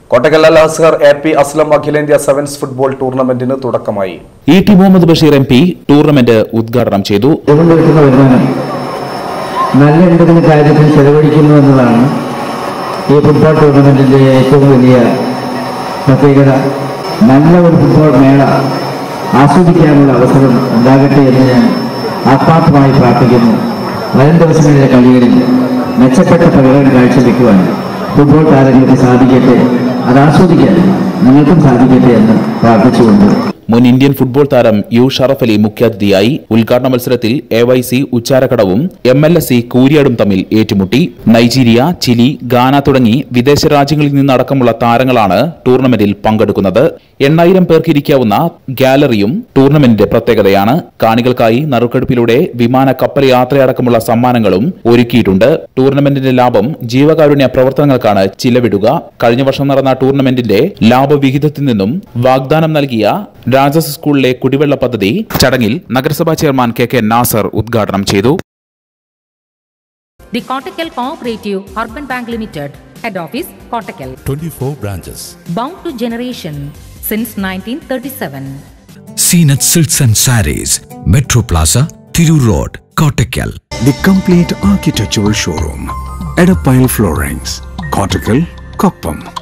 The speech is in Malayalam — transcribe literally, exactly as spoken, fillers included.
കോട്ടക്കൽ അൽ അസ്ഹർ എ പി അസ്ലം അഖിലേന്ത്യാ സെവൻസ് ഫുട്ബോൾ ടൂർണമെന്റിന് തുടക്കമായി. E T Muhammad Basheer M P tournament ഉദ്ഘാടനം ചെയ്തു. നല്ല എന്തെങ്കിലും കാര്യത്തിൽ ചെലവഴിക്കുന്നു എന്നതാണ് ഈ ഫുട്ബോൾ ടൂർണമെന്റിന്റെ ഏറ്റവും വലിയ പ്രത്യേകത. നല്ല ഒരു ഫുട്ബോൾ മേള ആസ്വദിക്കാനുള്ള അവസരം ഉണ്ടാകട്ടെ എന്ന് ഞാൻ ആത്മാർത്ഥമായി പ്രാർത്ഥിക്കുന്നു. വരും ദിവസങ്ങളിലെ കളികളിൽ മെച്ചപ്പെട്ട പ്രകടനം കാഴ്ചവെക്കുവാൻ ഫുട്ബോൾ താരങ്ങൾക്ക് സാധിക്കട്ടെ, അത് ആസ്വദിക്കാൻ നിങ്ങൾക്കും സാധിക്കട്ടെ എന്ന് പ്രാർത്ഥിച്ചുകൊണ്ട് മുൻ ഇന്ത്യൻ ഫുട്ബോൾ താരം യു ഷറഫ് അലി മുഖ്യാതിഥിയായി. ഉദ്ഘാടന മത്സരത്തിൽ എ വൈ സി ഉച്ചാരക്കടവും എം എൽ എസ് സി കൂരിയാടും തമ്മിൽ ഏറ്റുമുട്ടി. നൈജീരിയ, ചിലി, ഗാന തുടങ്ങി വിദേശ രാജ്യങ്ങളിൽ നിന്നടക്കമുള്ള താരങ്ങളാണ് ടൂർണമെന്റിൽ പങ്കെടുക്കുന്നത്. എണ്ണായിരം പേർക്ക് ഇരിക്കാവുന്ന ഗാലറിയും ടൂർണമെന്റിന്റെ പ്രത്യേകതയാണ്. കാണികൾക്കായി നറുക്കെടുപ്പിലൂടെ വിമാന, കപ്പൽ യാത്രയടക്കമുള്ള സമ്മാനങ്ങളും ഒരുക്കിയിട്ടുണ്ട്. ടൂർണമെന്റിന്റെ ലാഭം ജീവകാരുണ്യ പ്രവർത്തനങ്ങൾക്കാണ് ചിലവിടുക. കഴിഞ്ഞ വർഷം നടന്ന ടൂർണമെന്റിന്റെ ലാഭവിഹിതത്തിൽ നിന്നും വാഗ്ദാനം നൽകിയ രാജസ് സ്കൂളിലെ കുടിവെള്ള പദ്ധതി ചടങ്ങിൽ നഗരസഭാ ചെയർമാൻ കെ കെ നാസർ ഉദ്ഘാടനം ചെയ്തു. The Kottakkal Cooperative Urban Bank Limited, Head Office, Kottakkal. twenty-four branches. Bound to generation since nineteen thirty-seven. Seenat Silks and Sarees, Metro Plaza, Thiru Road, Kottakkal. The complete architectural showroom, Edapile Floorings, Kottakkal, Koppam.